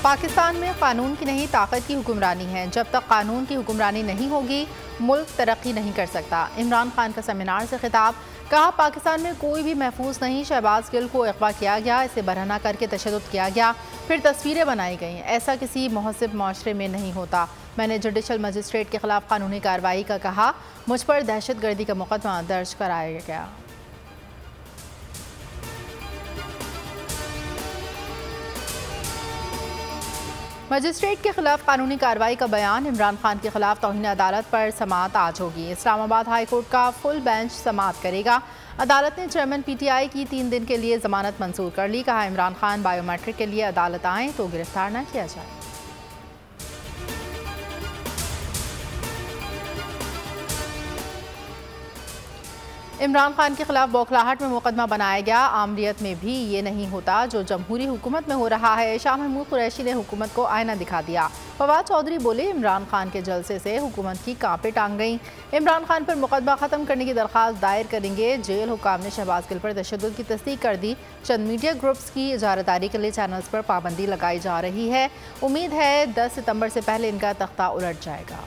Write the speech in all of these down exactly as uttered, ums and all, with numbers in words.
पाकिस्तान में कानून की नहीं ताकत की हुक्मरानी है। जब तक कानून की हुक्मरानी नहीं होगी मुल्क तरक्की नहीं कर सकता। इमरान खान का सेमिनार से खिताब, कहा पाकिस्तान में कोई भी महफूज नहीं। शहबाज गिल को अगवा किया गया, इसे बरहना करके तशद्दुद किया गया, फिर तस्वीरें बनाई गई। ऐसा किसी मुहसिब माशरे में नहीं होता। मैंने जुडिशल मजिस्ट्रेट के खिलाफ कानूनी कार्रवाई का कहा, मुझ पर दहशत गर्दी का मुकदमा दर्ज कराया गया। मजिस्ट्रेट के खिलाफ कानूनी कार्रवाई का बयान, इमरान खान के खिलाफ तौहीन अदालत पर समाअत आज होगी। इस्लामाबाद हाई कोर्ट का फुल बेंच समाअत करेगा। अदालत ने चेयरमैन पीटीआई की तीन दिन के लिए जमानत मंजूर कर ली। कहा इमरान खान बायोमेट्रिक के लिए अदालत आएँ तो गिरफ्तार न किया जाए। इमरान खान के खिलाफ बौखलाहट में मुकदमा बनाया गया। आमरीत में भी ये नहीं होता जो जमहूरी हुकूमत में हो रहा है। शाह महमूद कुरैशी ने हुकूमत को आईना दिखा दिया। फवाद चौधरी बोले इमरान खान के जलसे से हुकूमत की कांपे टांग गई। इमरान खान पर मुकदमा ख़त्म करने की दरख्वास्त दायर करेंगे। जेल हुकाम ने शहबाज गिल पर तशद्दुद की तस्दीक कर दी। चंद मीडिया ग्रुप्स की इजारादारी के लिए चैनल्स पर पाबंदी लगाई जा रही है। उम्मीद है दस सितंबर से पहले इनका तख्ता उलट जाएगा।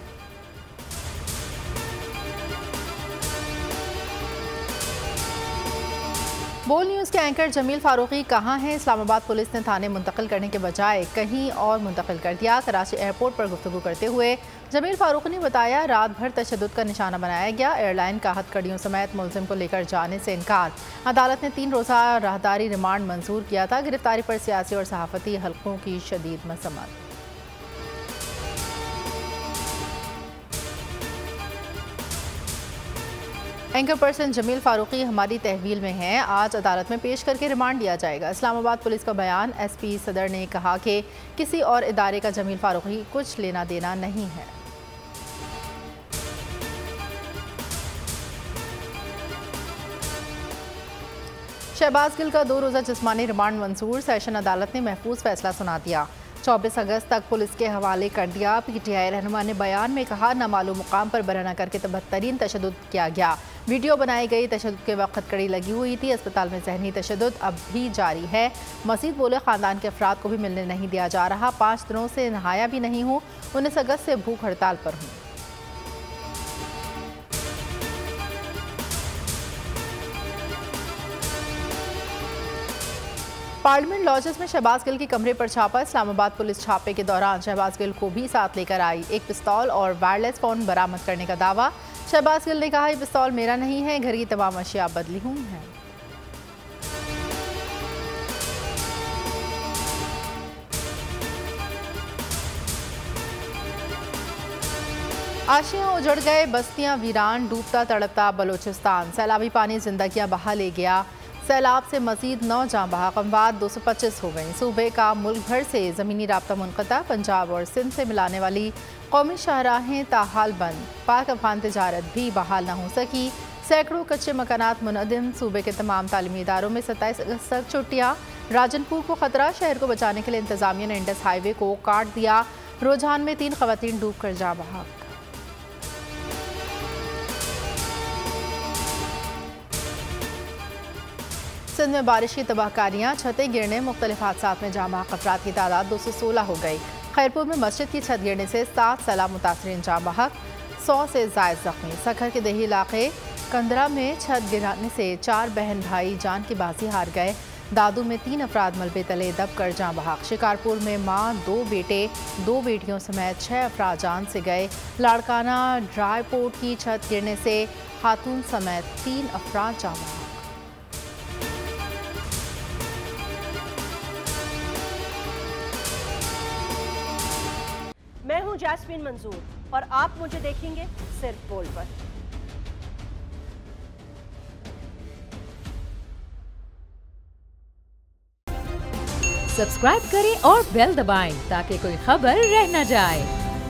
बोल न्यूज़ के एंकर जमील फारूकी कहाँ हैं? इस्लामाबाद पुलिस ने थाने मुंतकिल करने के बजाय कहीं और मुंतकिल कर दिया। कराची एयरपोर्ट पर गुफ्तगू करते हुए जमील फारूकी ने बताया, रात भर तशद्दुद का निशाना बनाया गया। एयरलाइन का हथकड़ियों समेत मुलजिम को लेकर जाने से इनकार। अदालत ने तीन रोज़ा राहदारी रिमांड मंजूर किया था। गिरफ्तारी पर सियासी और सहाफ़ती हलकों की शदीद मसम्मत। एंकर पर्सन जमील फारूकी हमारी तहवील में हैं, आज अदालत में पेश करके रिमांड दिया जाएगा। इस्लामाबाद पुलिस का बयान, एसपी सदर ने कहा कि किसी और इदारे का जमील फारूकी कुछ लेना देना नहीं है। शहबाज गिल का दो रोज़ा जिस्मानी रिमांड मंजूर। सेशन अदालत ने महफूज फैसला सुना दिया। चौबीस अगस्त तक पुलिस के हवाले कर दिया। पीटीआई रहनुमा ने बयान में कहा, नामालूम मुकाम पर बरहना करके बदतरीन तशद्दुद किया गया। वीडियो बनाई गई, तशद्दुद के वक्त कड़ी लगी हुई थी। अस्पताल में जहनी तशद्दुद अब भी जारी है। मजीद बोले, ख़ानदान के अफराद को भी मिलने नहीं दिया जा रहा। पाँच दिनों से नहाया भी नहीं हूँ। उन्नीस अगस्त से भूख हड़ताल पर हूँ। पार्लियामेंट लॉजेस में शहबाज गिल के कमरे पर छापा। इस्लामाबाद पुलिस छापे के दौरान शहबाज गिल को भी साथ लेकर आई। एक पिस्तौल और वायरलेस फ़ोन बरामद करने का दावा। शहबाज गिल ने कहा, ये पिस्तौल मेरा नहीं है, घर की तमाम अशिया बदली हुई हैं। आशियाँ उजड़ गए, बस्तियाँ वीरान, डूबता तड़पता बलोचिस्तान। सैलाबी पानी जिंदगियाँ बहा ले गया। सैलाब से मजीद नौ जाँ बहक, अमवात दो सौ पच्चीस हो गई। सूबे का मुल्क भर से ज़मीनी राब्ता मुनक़ता। पंजाब और सिंध से मिलाने वाली कौमी शाहराहें ताहाल बंद। पाक अफगान तजारत भी बहाल न हो सकी। सैकड़ों कच्चे मकानात मुनहदम। सूबे के तमाम तालीमी इदारों में सत्ताईस अगस्त तक छुट्टियाँ। राजनपुर को खतरा, शहर को बचाने के लिए इंतजामिया ने इंडस हाईवे को काट दिया। रुझान में तीन खवातीन डूब कर जाँ बहक। सिंध में बारिश की तबाहकारियाँ, छतें गिरने, मुख्तलिफ हादसात में जाँ बहक अफराद की तादाद दो सौ सोलह हो गई। खैरपुर में मस्जिद की छत गिरने से सात सैलाब मुतासरीन जाँ बहक, सौ से जायद जख्मी। सखर के दही इलाके कंदरा में छत गिरने से चार बहन भाई जान की बाजी हार गए। दादू में तीन अफराद मलबे तले दब कर जाँ बहक। शिकारपुर में माँ, दो बेटे, दो बेटियों समेत छः अफराद जान से गए। लाड़काना ड्राईपोर्ट की छत गिरने से खातून समेत तीन अफराद जाँ बहक। मैं हूं जैस्मिन मंजूर और आप मुझे देखेंगे सिर्फ बोल पर। सब्सक्राइब करें और बेल दबाएं ताकि कोई खबर रह न जाए।